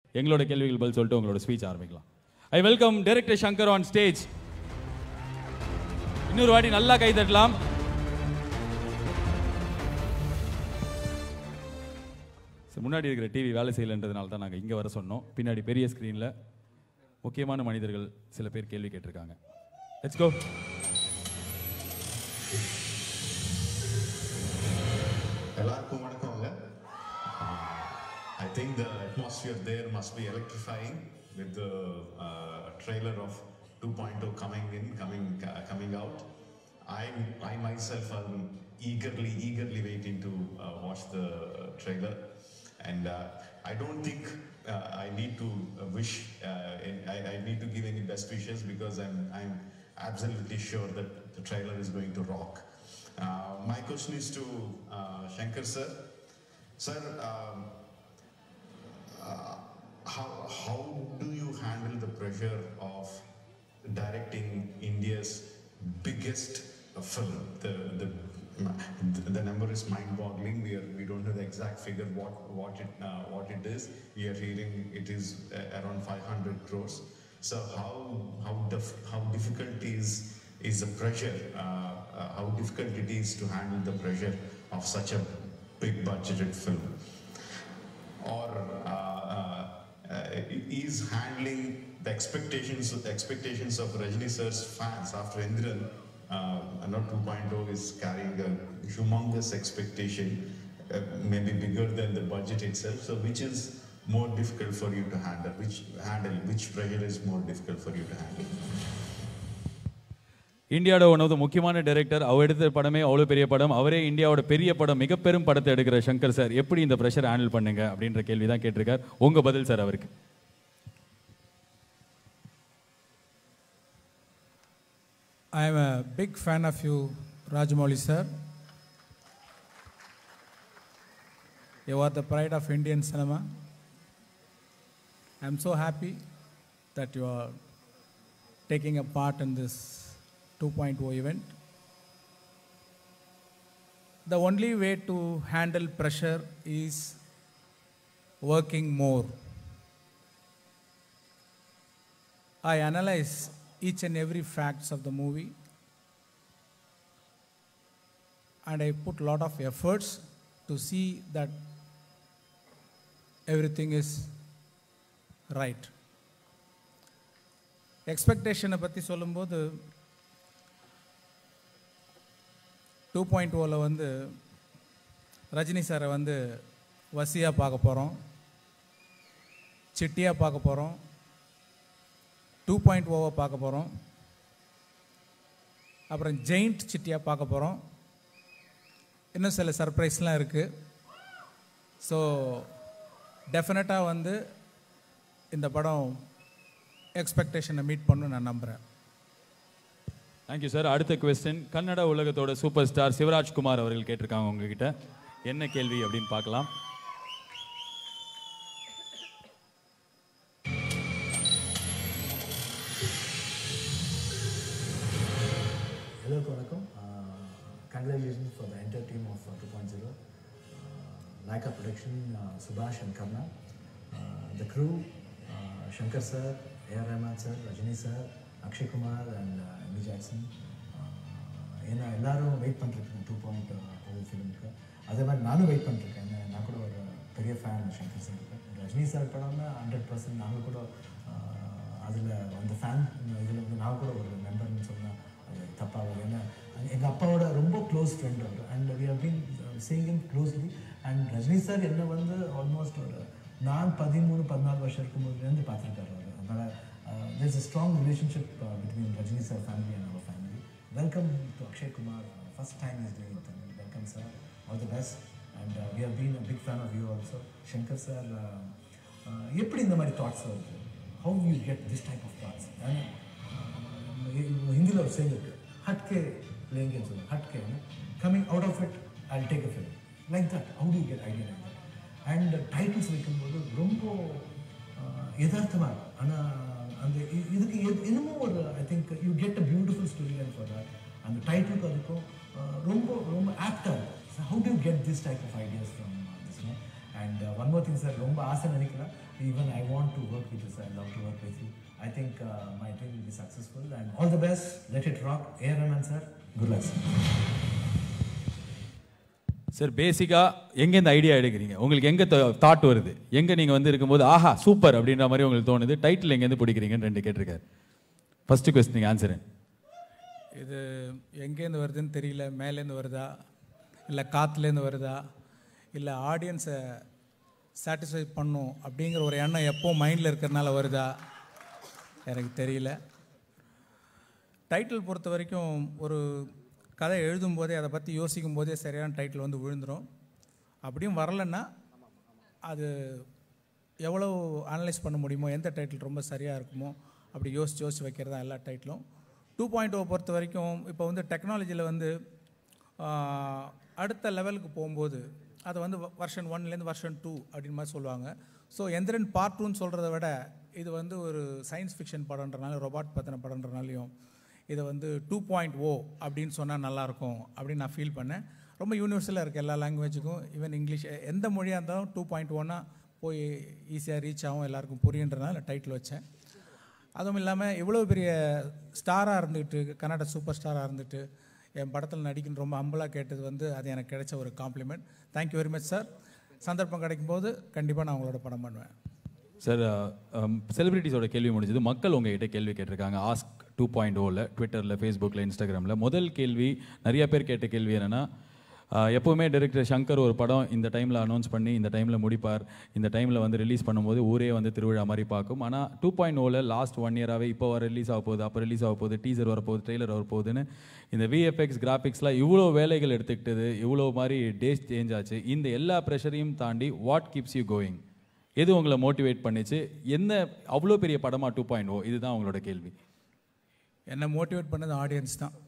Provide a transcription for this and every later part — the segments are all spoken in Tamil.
எங்களோட கேள்விகள் பதில் சொல்லிட்டு உங்களோட ஸ்பீச் ஆரம்பிக்கலாம். I welcome director Shankar on stage. இன்னொரு வாட்டி நல்லா கை தட்டலாம். முன்னாடி இருக்கிற டிவி வேலை செய்யலைன்றதுனால தான் நாங்கள் இங்கே வர சொன்னோம். பின்னாடி பெரிய ஸ்க்ரீனில் முக்கியமான மனிதர்கள் சில பேர் கேள்வி கேட்டிருக்காங்க. Let's go. எல்லாருக்கும் வணக்கங்க. I think the atmosphere there must be electrifying with the trailer of 2.0 coming out. I myself am eagerly waiting to watch the trailer, and I don't think I need to wish. I need to give any best wishes because I'm absolutely sure that the trailer is going to rock. My question is to Shankar sir. Sir, how do you handle the pressure of directing India's biggest film? The number is mind-boggling. We don't know the exact figure what it is. We are hearing it is around 500 crores. So how difficult is the pressure? How difficult it is to handle the pressure of such a big budgeted film? Or is handling the expectations of Rajini sir's fans after Indran, 2.0 is carrying a humongous expectation, maybe bigger than the budget itself. So which is more difficult for you to handle? Which pressure is more difficult for you to handle? இந்தியாவோட ஒன் ஆஃப் த முக்கியமான டைரக்டர். அவர் எடுத்த படமே அவ்வளோ பெரிய படம். அவரே இந்தியாவோட பெரிய படம், மிக பெரும் படத்தை எடுக்கிற சங்கர் சார் எப்படி இந்த ப்ரெஷர் ஹேண்டில் பண்ணுங்க அப்படின்ற கேள்வி தான் கேட்டிருக்கார். உங்க பதில் சார் அவருக்கு. I am a big fan of you, Rajamouli sir. You are the pride of Indian cinema. I am so happy that you are taking a part in this 2.0 event. The only way to handle pressure is working more. I analyze each and every facts of the movie, and I put a lot of efforts to see that everything is right. Expectation பற்றி சொல்லும்போது 2.0ல வந்து ரஜினி சாரை வந்து வசியாக பார்க்க போகிறோம், சிட்டியாக பார்க்க போகிறோம், 2.0 பார்க்க போகிறோம், அப்புறம் ஜெயிண்ட் சிட்டியாக பார்க்க போகிறோம். இன்னும் சில சர்ப்ரைஸ்லாம் இருக்குது. ஸோ டெஃபினட்டாக வந்து இந்த படம் எக்ஸ்பெக்டேஷனை மீட் பண்ணு நான் நம்புகிறேன். Thank you sir. அடுத்த கொஸ்டின் கன்னட உலகத்தோட சூப்பர் ஸ்டார் சிவராஜ்குமார் அவர்கள் கேட்டிருக்காங்க உங்ககிட்ட. என்ன கேள்வி அப்படின்னு பார்க்கலாம். எல்லாருக்கும் வணக்கம். Congratulations for the entire team of 2.0. Laika Production, Subhash and Karna. The crew, Shankar sir, A.R. Rahman sir, Rajini sir, Akshay Kumar and M. Jackson. ஏன்னா எல்லாரும் வெயிட் பண்ணிருக்கேன் 2.0 ஃபிலிமுக்கு. அதே மாதிரி நானும் வெயிட் பண்ணிருக்கேன். நான் கூட ஒரு பெரிய ஃபேன் சங்கர் சாருக்கு. ரஜினி சார் படம்னா 100% நாங்கள் கூட அதில் அந்த ஃபேன் இதில் வந்து நான் கூட ஒரு மெம்பர்னு சொன்னால் அது தப்பாகும். ஏன்னா எங்கள் அப்பாவோட ரொம்ப க்ளோஸ் ஃப்ரெண்ட் அவர். And we have been seeing him closely. And Rajini sir என்ன வந்து ஆல்மோஸ்ட் ஒரு நான் 13-14 வருஷம் இருக்கும்போதுலேருந்து பார்த்துருக்காரு அவர். அதனால் there's a strong relationship between Rajini sir family and our family. Welcome to Akshay Kumar. First time he's doing it. Welcome sir. All the best. And we have been a big fan of you also. Shankar sir, எப்படி இந்த மாதிரி தாட்ஸ் வருது? How you get this type of thoughts? ஹிந்தியில் ஒரு சேங் இருக்கு, ஹட்கே லேங்கன்னு சொல்லுவாங்க. ஹட்கே coming out of it, I'll take a film. Like that. How do you get idea like that? And titles வைக்கும்போது ரொம்ப யதார்த்தமாக இருக்கும். ஆனால் அந்த இதுக்கு என்னமோ ஒரு I think you get a beautiful story line for that. அந்த டைட்டிலுக்கு அதுக்கும் ரொம்ப ரொம்ப ஆப்டாக இருக்கும். So how do you get this type of ideas from this no? And one more thing, sir, ரொம்ப ஆசை நினைக்கிறேன். Even I want to work with you, sir. I love to work with you. I think my dream will be successful. And all the best. Let it rock. A. Rahman, sir. Good luck, sir. Sir பேசிக்காக எங்கே இந்த ஐடியா எடுக்கிறீங்க? உங்களுக்கு எங்கே தாட் வருது? எங்கே நீங்கள் வந்து இருக்கும்போது ஆஹா சூப்பர் அப்படின்ற மாதிரி உங்களுக்கு தோணுது? டைட்டில் எங்கேருந்து பிடிக்கிறீங்கன்னு 2 கேட்டிருக்காரு. ஃபர்ஸ்ட் கொஸ்டின் நீங்கள் ஆன்சரு. இது எங்கேருந்து வருதுன்னு தெரியல. மேலேருந்து வருதா, இல்லை காற்றுலேருந்து வருதா, இல்லை ஆடியன்ஸை சாட்டிஸ்ஃபை பண்ணும் அப்படிங்கிற ஒரு எண்ணம் எப்போ மைண்டில் இருக்கிறதுனால வருதா எனக்கு தெரியல. டைட்டில் பொறுத்த வரைக்கும் ஒரு கதை எழுதும்போதே அதை பற்றி யோசிக்கும் போதே சரியான டைட்டில் வந்து விழுந்துடும். அப்படியும் வரலைன்னா அது எவ்வளோ அனலைஸ் பண்ண முடியுமோ, எந்த டைட்டில் ரொம்ப சரியாக இருக்குமோ அப்படி யோசித்து வைக்கிறது தான் எல்லா டைட்டிலும். 2.0 பொறுத்த வரைக்கும் இப்போ வந்து டெக்னாலஜியில் வந்து அடுத்த லெவலுக்கு போகும்போது அதை வந்து வெர்ஷன் 1லேருந்து வெர்ஷன் 2 அப்படின்னு மாதிரி சொல்லுவாங்க. ஸோ எந்திரன் பார்ட் 2ன்னு சொல்கிறத விட இது வந்து ஒரு சயின்ஸ் ஃபிக்ஷன் படம்ன்றனால, ரொபாட் பற்றின படம்ன்றனாலையும் இதை வந்து 2.0 அப்படின்னு சொன்னால் நல்லாயிருக்கும் அப்படின்னு நான் ஃபீல் பண்ணேன். ரொம்ப யூனிவர்சலாக இருக்குது எல்லா லாங்குவேஜுக்கும். ஈவன் இங்கிலீஷ் எந்த மொழியாக இருந்தாலும் 2.1னா போய் ஈஸியாக ரீச் ஆகும், எல்லாருக்கும் புரியுன்றனால டைட்டில் வச்சேன். அதுவும் இல்லாமல் இவ்வளோ பெரிய ஸ்டாராக இருந்துட்டு, கன்னட சூப்பர் ஸ்டாராக இருந்துட்டு என் படத்தில் நடிக்கணும்னு ரொம்ப அம்பலாக கேட்டது வந்து அது எனக்கு கிடைச்ச ஒரு compliment. Thank you very much sir. சந்தர்ப்பம் கிடைக்கும்போது கண்டிப்பாக நான் உங்களோட படம் பண்ணுவேன் சார். செலிபிரிட்டிஸோட கேள்வி முடிஞ்சது. மக்கள் உங்ககிட்ட கேள்வி கேட்டிருக்காங்க ஆஸ்க் 2.0ல, ட்விட்டரில், ஃபேஸ்புக்கில், இன்ஸ்டாகிராமில். முதல் கேள்வி நிறைய பேர் கேட்ட கேள்வி என்னென்னா, எப்போவுமே டைரக்டர் சங்கர் ஒரு படம் இந்த டைமில் அனௌன்ஸ் பண்ணி இந்த டைமில் முடிப்பார், இந்த டைமில் வந்து ரிலீஸ் பண்ணும்போது ஊரே வந்து திருவிழா மாதிரி பார்க்கும். ஆனால் 2.0ல லாஸ்ட் 1 இயராகவே இப்போ ரிலீஸ் ஆக போகுது, அப்போ ரிலீஸ் ஆக போகுது, டீசர் வரப்போகுது, ட்ரெய்லர் வரப்போகுதுன்னு இந்த விஎஃப்எக்ஸ் கிராஃபிக்ஸ்லாம் இவ்வளோ வேலைகள் எடுத்துக்கிட்டது, இவ்வளோ மாதிரி டேஸ் சேஞ்ச் ஆச்சு. இந்த எல்லா ப்ரெஷரையும் தாண்டி வாட் கீப்ஸ் யூ கோயிங்? எது உங்களை மோட்டிவேட் பண்ணிச்சு? என்ன அவ்வளோ பெரிய படமாக 2.0? இதுதான் உங்களோட கேள்வி. என்னை மோட்டிவேட் பண்ணது ஆடியன்ஸ் தான்.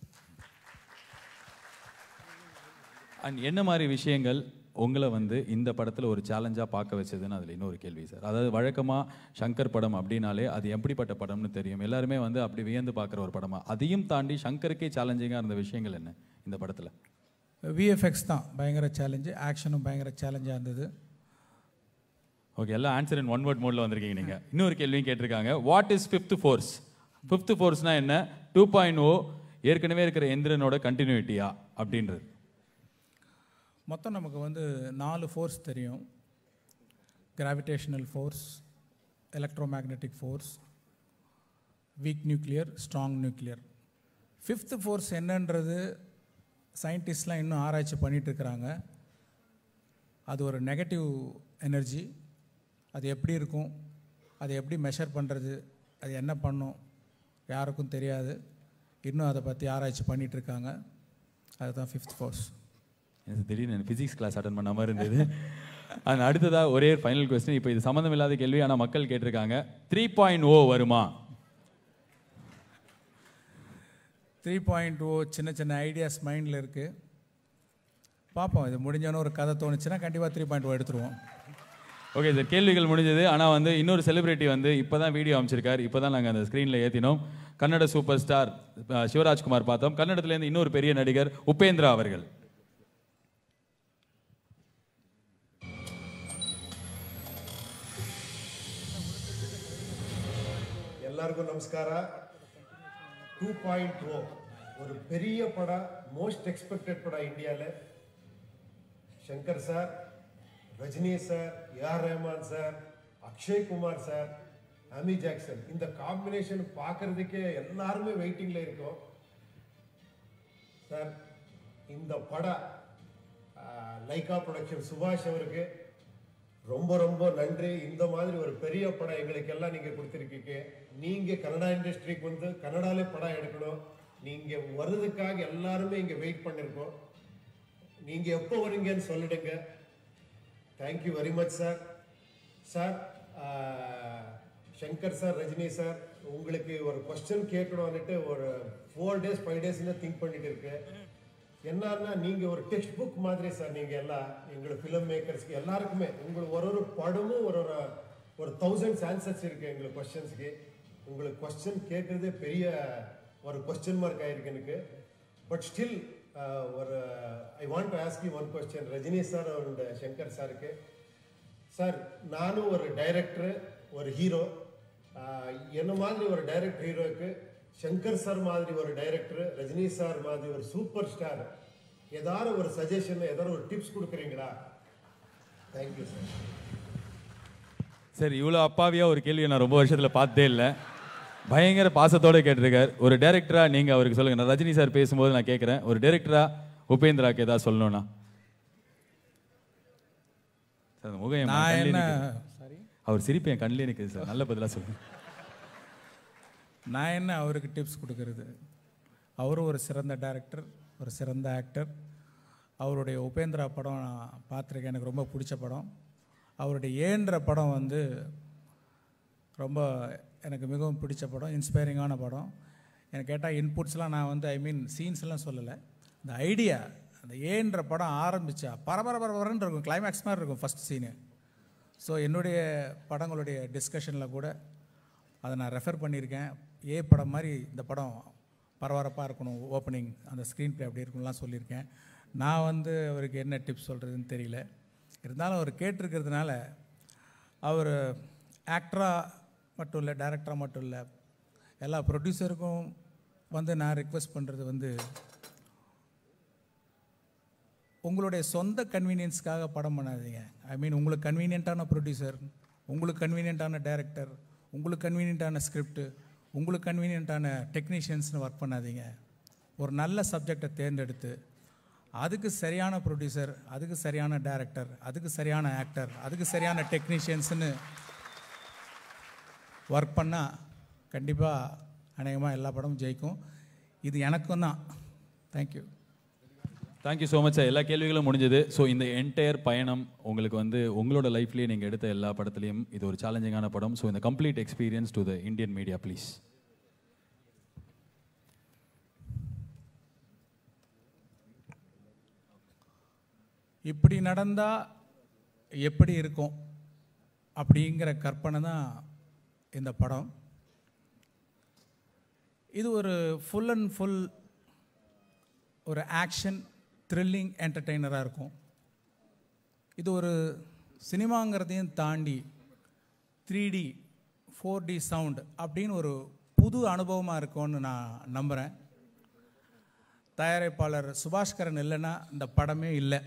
அண்ட் என்ன மாதிரி விஷயங்கள் உங்களை வந்து இந்த படத்தில் ஒரு சேலஞ்சாக பார்க்க வச்சதுன்னு அதில் இன்னொரு கேள்வி சார். அதாவது வழக்கமாக சங்கர் படம் அப்படின்னாலே அது எப்படிப்பட்ட படம்னு தெரியும், எல்லாருமே வந்து அப்படி வியந்து பார்க்குற ஒரு படமாக, அதையும் தாண்டி சங்கருக்கே சேலஞ்சிங்காக இருந்த விஷயங்கள் என்ன இந்த படத்தில்? விஎஃப்எக்ஸ் தான் பயங்கர சேலஞ்சு, ஆக்ஷனும் பயங்கர சேலஞ்சாக இருந்தது. ஓகே, எல்லாம் ஆன்சர் இன் 1 வேர்ட் மோடில் வந்திருக்கீங்க நீங்கள். இன்னொரு கேள்வியும் கேட்டிருக்காங்க, what is fifth force? Fifth ஃபோர்ஸ்னா என்ன? 2.0 ஏற்கனவே இருக்கிற எந்திரனோட கண்டினியூட்டியா அப்படின்றது? மொத்தம் நமக்கு வந்து 4 ஃபோர்ஸ் தெரியும். Gravitational force, electromagnetic force, weak nuclear, strong nuclear. Fifth force என்னன்றது சயின்டிஸ்ட்லாம் இன்னும் ஆராய்ச்சி பண்ணிகிட்ருக்கிறாங்க. அது ஒரு நெகட்டிவ் எனர்ஜி. அது எப்படி இருக்கும், அதை எப்படி மெஷர் பண்ணுறது, அது என்ன பண்ணும் யாருக்கும் தெரியாது. இன்னும் அதை பற்றி ஆராய்ச்சி பண்ணிகிட்ருக்காங்க. அதுதான் ஃபிஃப்த் ஃபோர்ஸ். எனக்கு திடீர்னு ஃபிசிக்ஸ் கிளாஸ் அட்டன் பண்ண மாதிரி இருந்தது. அண்ட் அடுத்ததாக ஒரே ஃபைனல் கொஸ்டின். இப்போ இது சம்மந்தம் இல்லாத கேள்வி, ஆனால் மக்கள் கேட்டிருக்காங்க, 3.0 வருமா? 3.0 சின்ன சின்ன ஐடியாஸ் மைண்டில் இருக்குது. பார்ப்போம், இது முடிஞ்சோன்னு ஒரு கதை தோணுச்சுன்னா கண்டிப்பாக 3.0 எடுத்துருவோம். ஓகே சார், கேள்விகள் முடிஞ்சது. ஆனால் வந்து இன்னொரு செலிபிரிட்டி வந்து இப்போ தான் வீடியோ அமைச்சிருக்கார். இப்போ தான் நாங்கள் அந்த ஸ்க்ரீனில் ஏற்றினோம். கன்னட சூப்பர் ஸ்டார் சிவராஜ்குமார் பார்த்தோம். கன்னடத்துலேருந்து இன்னொரு பெரிய நடிகர் உபேந்திரா அவர்கள். எல்லாருக்கும் நமஸ்கார. 2.0 ஒரு பெரிய படம், மோஸ்ட் எக்ஸ்பெக்டட் படம் இந்தியாவில். Shankar sir, Rajini sir, A R Rahman sir, Akshay Kumar sir, Amy Jackson, இந்த காம்பினேஷன் பார்க்கறதுக்கே எல்லாருமே வெயிட்டிங்கில் இருக்கோம். சார், இந்த படம் லைகா ப்ரொடக்ஷன் சுபாஷ் அவருக்கு ரொம்ப ரொம்ப நன்றி. இந்த மாதிரி ஒரு பெரிய படம் எங்களுக்கு எல்லாம் நீங்கள் கொடுத்துருக்கீங்க. நீங்கள் கன்னடா இண்டஸ்ட்ரிக்கு வந்து கன்னடாலே படம் எடுக்கணும். நீங்கள் வர்றதுக்காக எல்லாருமே இங்கே வெயிட் பண்ணியிருக்கோம். நீங்கள் எப்போ வரீங்கன்னு சொல்லிடுங்க. Thank you very much sir. Sir, Shankar sir, Rajini sir, உங்களுக்கு ஒரு கொஸ்டின் கேட்கணும்னுட்டு ஒரு 4 days 5 days திங்க் பண்ணிட்டு இருக்கேன். என்னன்னா, நீங்கள் ஒரு டெக்ஸ்ட் புக் மாதிரி சார். நீங்கள் எல்லாம் எங்களோட ஃபிலிம் மேக்கர்ஸ்க்கு எல்லாருக்குமே உங்களுக்கு ஒரு படமும் ஒரு 1000 ஆன்சர்ஸ் இருக்குது எங்களுக்கு கொஸ்டின்ஸுக்கு. உங்களுக்கு கொஸ்டின் கேட்குறதே பெரிய ஒரு கொஸ்டின் மார்க் ஆகிருக்கு எனக்கு. But still I want to ask you one question. Rajini sir and Shankar சாருக்கு சார் நானும் ஒரு டைரக்டர், ஒரு ஹீரோ. என்ன மாதிரி ஒரு டைரக்டர் ஹீரோக்கு சங்கர் சார் மாதிரி ஒரு டைரக்டர், ரஜினி சார் மாதிரி ஒரு சூப்பர் ஸ்டார் ஏதாவது ஒரு சஜஷன், ஏதாவது ஒரு டிப்ஸ் கொடுக்குறீங்களா? Thank you sir. சார் இவ்வளோ அப்பாவியாக ஒரு கேள்வியை நான் ரொம்ப வருஷத்தில் பார்த்ததே இல்லை. பயங்கர பாசத்தோடு கேட்டிருக்கார். ஒரு டைரக்டராக நீங்கள் அவருக்கு சொல்லுங்கள். நான் ரஜினி சார் பேசும்போது நான் கேட்குறேன், ஒரு டைரக்டராக உபேந்திராக்கு ஏதாவது சொல்லணும்னா? சார் முகம் அவர் சிரிப்பு என் கண்ணிலே நிற்குது சார். நல்ல பதிலாக சொல்லுங்கள். நான் என்ன அவருக்கு டிப்ஸ் கொடுக்கறது? அவரும் ஒரு சிறந்த டைரக்டர், ஒரு சிறந்த ஆக்டர். அவருடைய உபேந்திரா படம் நான் பார்த்துருக்கேன், எனக்கு ரொம்ப பிடிச்ச படம். அவருடைய ஏன்ற படம் வந்து ரொம்ப எனக்கு மிகவும் பிடிச்ச படம், இன்ஸ்பைரிங்கான படம். எனக்கு கேட்டால் இன்புட்ஸ்லாம் நான் வந்து சீன்ஸ்லாம் சொல்லலை, இந்த ஐடியா, அந்த ஏன்ற படம் ஆரம்பித்தா பரபரன்னு இருக்கும், கிளைமேக்ஸ் மாதிரி இருக்கும் ஃபஸ்ட் சீனு. ஸோ என்னுடைய படங்களுடைய டிஸ்கஷனில் கூட அதை நான் ரெஃபர் பண்ணியிருக்கேன். படம் மாதிரி இந்த படம் பரபரப்பாக இருக்கணும், ஓப்பனிங் அந்த ஸ்க்ரீன் ப்ளே அப்படி இருக்கணும்லாம் சொல்லியிருக்கேன். நான் வந்து அவருக்கு என்ன டிப்ஸ் சொல்கிறதுன்னு தெரியல. இருந்தாலும் அவர் கேட்டிருக்கிறதுனால, அவர் ஆக்டராக மட்டும் இல்லை, டைரக்டராக மட்டும் இல்லை, எல்லா ப்ரொடியூசருக்கும் வந்து நான் ரிக்வெஸ்ட் பண்ணுறது வந்து, உங்களுடைய சொந்த கன்வீனியன்ஸ்க்காக படம் பண்ணாதீங்க. உங்களுக்கு கன்வீனியண்ட்டான ப்ரொடியூசர், உங்களுக்கு கன்வீனியண்ட்டான டைரக்டர், உங்களுக்கு கன்வீனியண்ட்டான ஸ்கிரிப்டு, உங்களுக்கு கன்வீனியண்ட்டான டெக்னீஷியன்ஸ்னு ஒர்க் பண்ணாதீங்க. ஒரு நல்ல சப்ஜெக்டை தேர்ந்தெடுத்து அதுக்கு சரியான ப்ரொடியூசர், அதுக்கு சரியான டைரக்டர், அதுக்கு சரியான ஆக்டர், அதுக்கு சரியான டெக்னீஷியன்ஸ்னு ஒர்க் பண்ணால் கண்டிப்பாக அநேகமாக எல்லா படமும் ஜெயிக்கும். இது எனக்கும் தான். Thank you. Thank you so much sir. எல்லா கேள்விகளும் முடிஞ்சது. ஸோ இந்த என்டையர் பயணம் உங்களுக்கு வந்து உங்களோட லைஃப்லேயே நீங்கள் எடுத்த எல்லா படத்துலையும் இது ஒரு சேலஞ்சிங்கான படம். ஸோ இந்த complete experience to the Indian media please. இப்படி நடந்தால் எப்படி இருக்கும் அப்படிங்கிற கற்பனை தான் இந்த படம். இது ஒரு ஃபுல் அண்ட் ஃபுல் ஒரு ஆக்ஷன் த்ரில்லிங் என்டர்டெய்னராக இருக்கும். இது ஒரு சினிமாங்கிறதையும் தாண்டி 3D 4D சவுண்ட் அப்படின்னு ஒரு புது அனுபவமாக இருக்கும்னு நான் நம்புகிறேன். தயாரிப்பாளர் சுபாஷ்கரன் இல்லைன்னா இந்த படமே இல்லை.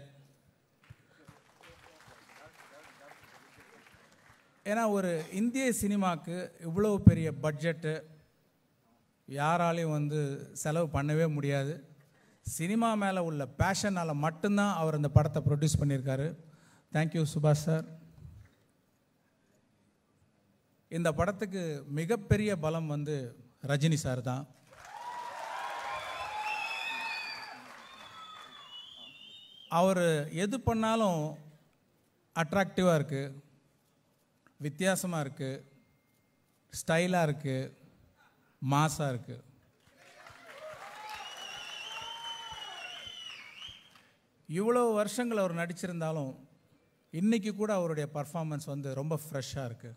ஏன்னா ஒரு இந்திய சினிமாவுக்கு இவ்வளோ பெரிய பட்ஜெட்டு யாராலையும் வந்து செலவு பண்ணவே முடியாது. சினிமா மேலே உள்ள பேஷனால் மட்டும்தான் அவர் இந்த படத்தை ப்ரொடியூஸ் பண்ணியிருக்காரு. தேங்க்யூ சுபாஷ் சார். இந்த படத்துக்கு மிகப்பெரிய பலம் வந்து ரஜினி சார் தான். அவர் எது பண்ணாலும் அட்ராக்டிவாக இருக்குது, வித்தியாசமாக இருக்குது, ஸ்டைலாக இருக்குது, மாஸாக இருக்குது. இவ்வளோ வருஷங்கள் அவர் நடிச்சிருந்தாலும் இன்றைக்கி கூட அவருடைய பர்ஃபார்மன்ஸ் வந்து ரொம்ப ஃப்ரெஷ்ஷாக இருக்குது.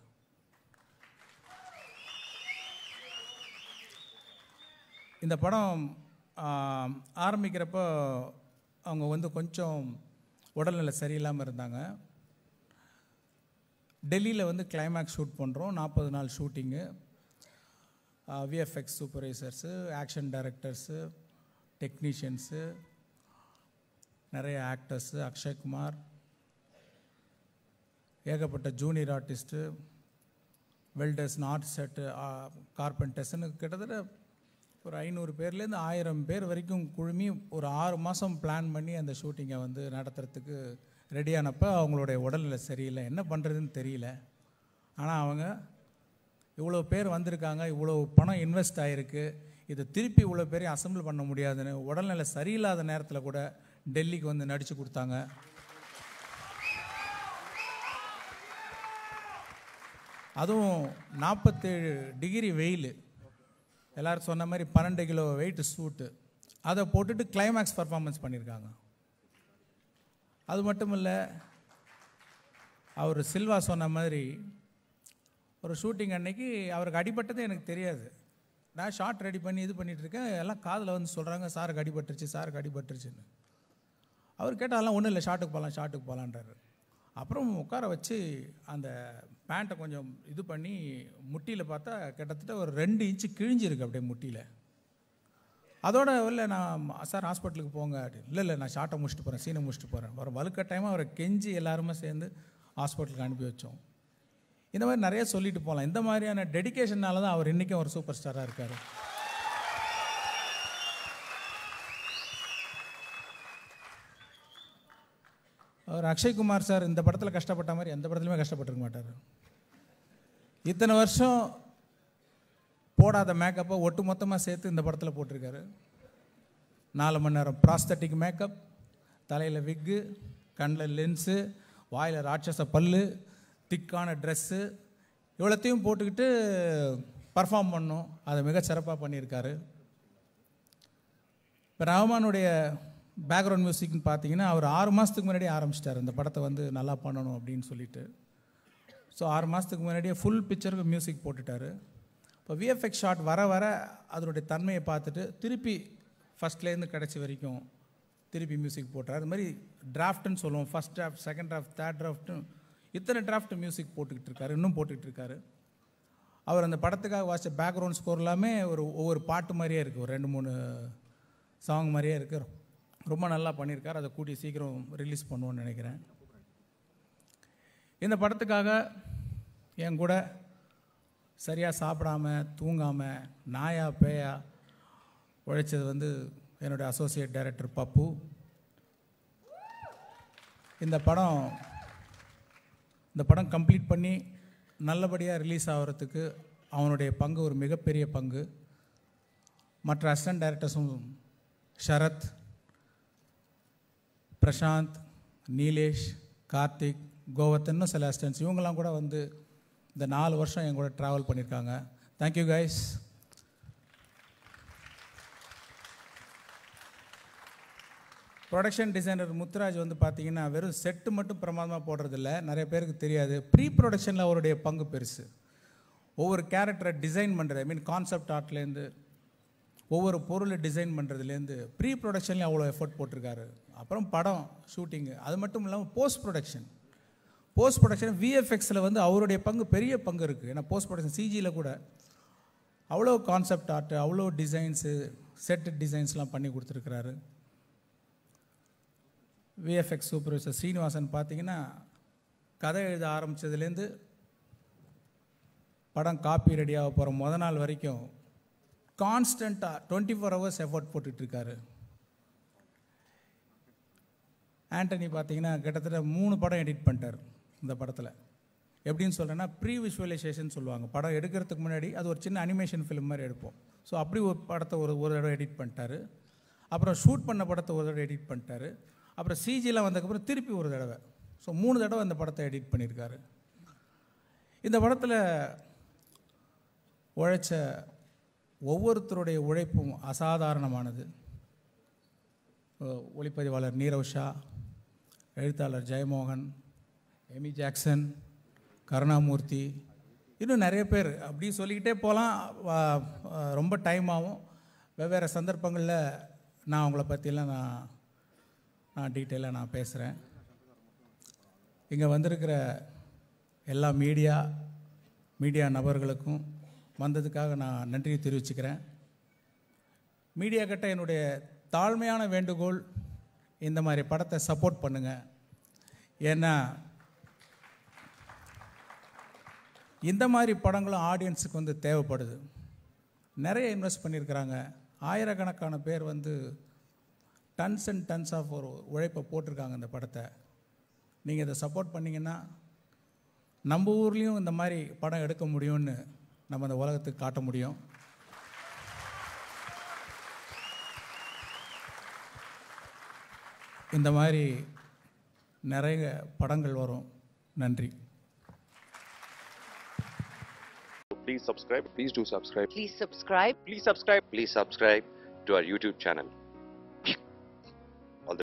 இந்த படம் ஆரம்பிக்கிறப்போ அவங்க வந்து கொஞ்சம் உடல்நிலை சரியில்லாமல் இருந்தாங்க. டெல்லியில் வந்து கிளைமேக்ஸ் ஷூட் பண்ணுறோம், 40 நாள் ஷூட்டிங்கு. VFX supervisors, action directors, technicians, நிறைய ஆக்டர்ஸு, அக்ஷய்குமார், ஏகப்பட்ட junior artist, welders, north set, கார்பெண்டர்ஸ்னு கிட்டத்தட்ட ஒரு 500 பேர்லேருந்து 1000 பேர் வரைக்கும் குழுமி ஒரு 6 மாதம் பிளான் பண்ணி அந்த ஷூட்டிங்கை வந்து நடத்துறதுக்கு ரெடியானப்போ அவங்களுடைய உடல்நிலை சரியில்லை, என்ன பண்ணுறதுன்னு தெரியல. ஆனால் அவங்க இவ்வளோ பேர் வந்திருக்காங்க, இவ்வளோ பணம் இன்வெஸ்ட் ஆகிருக்கு, இதை திருப்பி இவ்வளோ பேரையும் அசம்பிள் பண்ண முடியாதுன்னு உடல்நிலை சரியில்லாத நேரத்தில் கூட டெல்லிக்கு வந்து நடித்து கொடுத்தாங்க. அதுவும் 47 டிகிரி வெயில், எல்லோரும் சொன்ன மாதிரி 12 கிலோ வெயிட் சூட்டு, அதை போட்டுட்டு கிளைமேக்ஸ் பர்ஃபார்மன்ஸ் பண்ணியிருக்காங்க. அது மட்டும் இல்லை, அவர் சில்வா சொன்ன மாதிரி ஒரு ஷூட்டிங் அன்னைக்கு அவருக்கு அடிபட்டதே எனக்கு தெரியாது. நான் ஷார்ட் ரெடி பண்ணி இது பண்ணிகிட்ருக்கேன், எல்லாம் காதில் வந்து சொல்கிறாங்க சாருக்கு அடிபட்டுருச்சு, சாருக்கு அடிபட்டுருச்சுன்னு. அவர் கேட்டால் அதெல்லாம் ஒன்றும் இல்லை, ஷாட்டுக்கு போகலான்றாரு. அப்புறம் உட்கார வச்சு அந்த பேண்ட்டை கொஞ்சம் இது பண்ணி முட்டியில் பார்த்தா கிட்டத்தட்ட ஒரு 2 இன்ச்சு கிழிஞ்சிருக்கு அப்படியே முட்டியில். அதோட இல்லை நான் சார் ஹாஸ்பிட்டலுக்கு போங்க அப்படின்னு. இல்லை நான் ஷார்ட்டை முடிச்சுட்டு போகிறேன், சீனை முடிச்சுட்டு போகிறேன். ஒரு வலுக்கட்டாயமாக அவரை கெஞ்சி எல்லாருமே சேர்ந்து ஹாஸ்பிட்டலுக்கு அனுப்பி வச்சோம். இந்த மாதிரி நிறைய சொல்லிட்டு போகலாம். இந்த மாதிரியான டெடிக்கேஷனால தான் அவர் இன்றைக்கும் ஒரு சூப்பர் ஸ்டாராக இருக்கார். அவர் அக்ஷய்குமார் சார் இந்த படத்தில் கஷ்டப்பட்ட மாதிரி எந்த படத்துலையுமே கஷ்டப்பட்டுருக்க மாட்டார். இத்தனை வருஷம் போடாத மேக்கப்பை ஒட்டு மொத்தமாக சேர்த்து இந்த படத்தில் போட்டிருக்காரு. 4 மணி நேரம் ப்ராஸ்தட்டிக் மேக்கப், தலையில் விக்கு, கண்ணில் லென்ஸு, வாயில் ராட்சச பல்லு, திக்கான ட்ரெஸ்ஸு, இவ்வளோத்தையும் போட்டுக்கிட்டு பர்ஃபார்ம் பண்ணோம். அதை மிக சிறப்பாக பண்ணியிருக்காரு. இப்போ ரஹ்மானுடைய பேக்ரவுண்ட் மியூசிக்னு பார்த்தீங்கன்னா அவர் 6 மாதத்துக்கு முன்னாடியே ஆரம்பிச்சிட்டார் இந்த படத்தை வந்து நல்லா பண்ணணும் அப்படின்னு சொல்லிட்டு. ஸோ 6 மாதத்துக்கு முன்னாடியே ஃபுல் பிக்சருக்கு மியூசிக் போட்டுட்டார். இப்போ விஎஃப்எக்ஸ் ஷாட் வர வர அதனுடைய தன்மையை பார்த்துட்டு திருப்பி ஃபஸ்ட்லேருந்து கடைசி வரைக்கும் திருப்பி மியூசிக் போட்டார். அது மாதிரி டிராஃப்ட்னு சொல்லுவோம், first draft, second draft, third draft, இத்தனை டிராஃப்ட் மியூசிக் போட்டுக்கிட்டு இருக்காரு, இன்னும் போட்டுக்கிட்டு இருக்காரு. அவர் அந்த படத்துக்காக வாசித்த பேக்ரவுண்ட் ஸ்கோர் எல்லாமே ஒவ்வொரு பாட்டு மாதிரியே இருக்குது, ஒரு 2-3 சாங் மாதிரியே இருக்குது. ரொம்ப நல்லா பண்ணியிருக்கார். அதை கூட்டி சீக்கிரம் ரிலீஸ் பண்ணுவோன்னு நினைக்கிறேன். இந்த படத்துக்காக என் கூட சரியாக சாப்பிடாம தூங்காமல் நாயா பேயா உழைச்சது வந்து என்னுடைய அசோசியேட் டைரக்டர் பப்பு. இந்த படம் கம்ப்ளீட் பண்ணி நல்லபடியாக ரிலீஸ் ஆகிறதுக்கு அவனுடைய பங்கு ஒரு மிகப்பெரிய பங்கு. மற்ற அசிஸ்டன்ட் டைரக்டர்ஸும் ஷரத், பிரசாந்த், நீலேஷ், கார்த்திக், கோவர்த்தன், சில அசிஸ்டன்ட்ஸ், இவங்கெல்லாம் கூட வந்து இந்த 4 வருஷம் என் கூட ட்ராவல் பண்ணியிருக்காங்க. Thank you guys. Production designer Muthuraj வந்து பார்த்தீங்கன்னா வெறும் செட்டு மட்டும் பிரமாதமாக போடுறதில்ல, நிறைய பேருக்கு தெரியாது. ப்ரீ ப்ரொடக்ஷனில் அவருடைய பங்கு பெருசு. ஒவ்வொரு கேரக்டரை டிசைன் பண்ணுறது, ஐ மீன் கான்செப்ட் ஆர்ட்லேருந்து ஒவ்வொரு பொருளை டிசைன் பண்ணுறதுலேருந்து ப்ரீ ப்ரொடக்ஷன்லேயும் அவ்வளோ எஃபர்ட் போட்டிருக்காரு. அப்புறம் படம் ஷூட்டிங்கு, அது மட்டும் இல்லாமல் போஸ்ட் ப்ரொடக்ஷன் விஎஃப்எக்ஸில் வந்து அவருடைய பங்கு பெரிய பங்கு இருக்குது. ஏன்னா போஸ்ட் ப்ரொடக்ஷன் சிஜியில் கூட அவ்வளோ கான்செப்ட் ஆர்ட்டு, அவ்வளோ டிசைன்ஸு, செட் டிசைன்ஸ்லாம் பண்ணி கொடுத்துருக்குறாரு. விஎஃப்எக்ஸ் சூப்பர்வைசர் ஸ்ரீனிவாசன் பார்த்தீங்கன்னா கதை எழுத ஆரம்பித்ததுலேருந்து படம் காப்பி ரெடியாக போகிற முதல் நாள் வரைக்கும் கான்ஸ்டண்ட்டாக 24 hours எஃபர்ட் போட்டுட்ருக்காரு. ஆண்டனி பார்த்தீங்கன்னா கிட்டத்தட்ட 3 படம் எடிட் பண்ணிட்டார் இந்த படத்தில். எப்படின்னு சொல்கிறேன்னா ப்ரீ விஷுவலைசேஷன் சொல்லுவாங்க. படம் எடுக்கிறதுக்கு முன்னாடி அது ஒரு சின்ன அனிமேஷன் ஃபிலிம் மாதிரி எடுப்போம். ஸோ அப்படி ஒரு படத்தை ஒரு தடவை எடிட் பண்ணிட்டாரு. அப்புறம் ஷூட் பண்ண படத்தை ஒரு தடவை எடிட் பண்ணிட்டாரு. அப்புறம் சிஜிலாம் வந்ததுக்கப்புறம் திருப்பி ஒரு தடவை. ஸோ 3 தடவை இந்த படத்தை எடிட் பண்ணியிருக்காரு. இந்த படத்தில் உழைச்ச ஒவ்வொருத்தருடைய உழைப்பும் அசாதாரணமானது. ஒளிப்பதிவாளர் நீரவ் ஷா, எழுத்தாளர் ஜெயமோகன், எமி ஜாக்சன், கருணாமூர்த்தி, இன்னும் நிறைய பேர், அப்படி சொல்லிக்கிட்டே போகலாம். ரொம்ப டைம் ஆகும். வெவ்வேறு சந்தர்ப்பங்களில் நான் அவங்கள பற்றியெல்லாம் நான் டீட்டெயிலாக நான் பேசுகிறேன். இங்கே வந்திருக்கிற எல்லா மீடியா நபர்களுக்கும் வந்ததுக்காக நான் நன்றியை தெரிவிச்சுக்கிறேன். மீடியா கிட்ட என்னுடைய தாழ்மையான வேண்டுகோள், இந்த மாதிரி படத்தை சப்போர்ட் பண்ணுங்கள். ஏன்னா இந்த மாதிரி படங்களும் ஆடியன்ஸுக்கு வந்து தேவைப்படுது. நிறைய இன்வெஸ்ட் பண்ணியிருக்கிறாங்க. ஆயிரக்கணக்கான பேர் வந்து டன்ஸ் அண்ட் டன்ஸ் ஆஃப் ஒரு உழைப்பை போட்டிருக்காங்க இந்த படத்தை. நீங்கள் இதை சப்போர்ட் பண்ணிங்கன்னா நம்ம ஊர்லேயும் இந்த மாதிரி படம் எடுக்க முடியும்னு நம்ம அந்த உலகத்துக்கு காட்ட முடியும். இந்த மாதிரி நிறைய படங்கள் வரும். நன்றி. Please subscribe. Please do subscribe. Please subscribe. Please subscribe. Please subscribe to our YouTube channel.